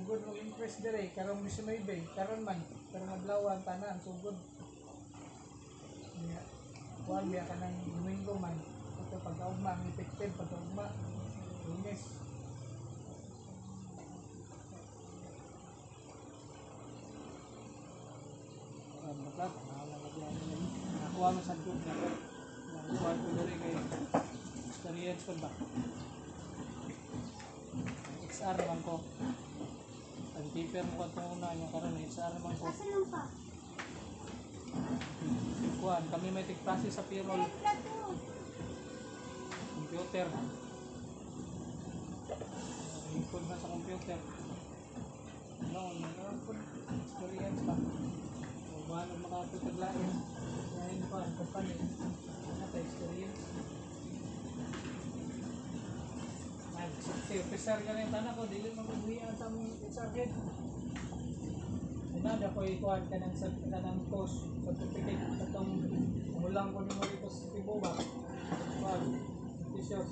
sugod mo impress dire karong misunay bay karon man karong adlawan tanan sugod niya kuan biya kanang domingo man ito pagkaugma ang effective pagkaugma Lunes bakit nakuha mo sa group na nakuha ko dire kay experience ko ba XR man ko ang paper mo ka una niya karon XR man ko kuan kami may tig-process sa payroll computer input na sa computer meron po experience pa paano makapagpaglain ngayon pa ang company experience safety officer ka rin tanak ko dili magbuhian sa mong sargent nada ko ikuan ka ng course certificate katong mulang ko ni mo dito sa Cebu ba officials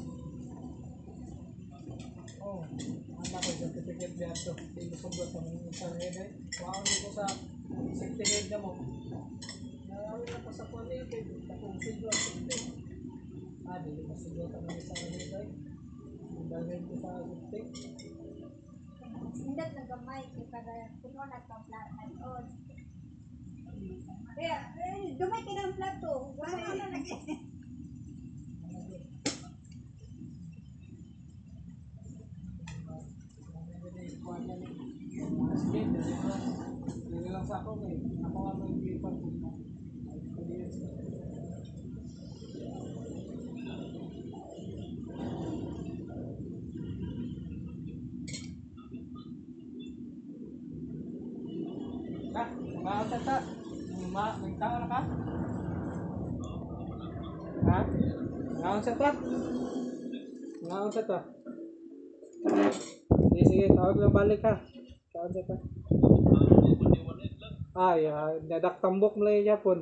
anak ko certificate diyan to dili sugot ang sargent wow ko sa safety head na mo nawala na ko sa quality katong siglo dili masugot ang sargent ay dahil ko sa safety hindi nagamay para puno na itong plato. Kaya, dumay ka ng plato. Wala na lagi. Hindi lang sa ako eh. Ako nga may paper ko na. Maunta ta. May tao na ka? Ha? Maunta ta? Maunta ta? Sige, tawag lang balik ha. Maunta ta? Dadak tambok mo lang yung Japon.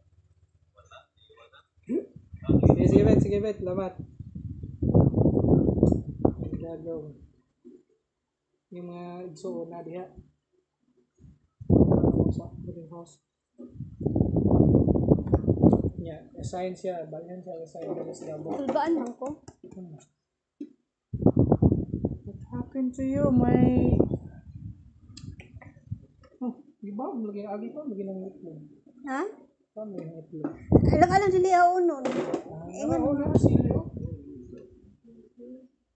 Sige, bet. Lamat. Gagawin. Yung mga igsuon na diha. Sa greenhouse. Assign siya. Balihan siya. Assign siya sa labo. Tulbaan lang ko. What happened to you, my... Di ba? Agi pa. Lagi ng itlog. Ha? Lagi ng itlog. Alang-alang sila unon. Ingon mo na sila.